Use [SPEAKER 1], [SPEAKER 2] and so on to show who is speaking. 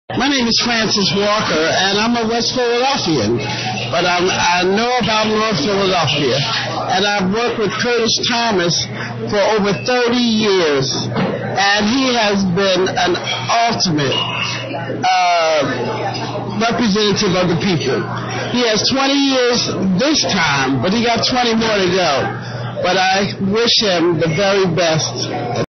[SPEAKER 1] My name is Francis Walker, and I'm a West Philadelphian, but I know about North Philadelphia, and I've worked with Curtis Thomas for over 30 years, and he has been an ultimate representative of the people. He has 20 years this time, but he got 20 more to go. But I wish him the very best.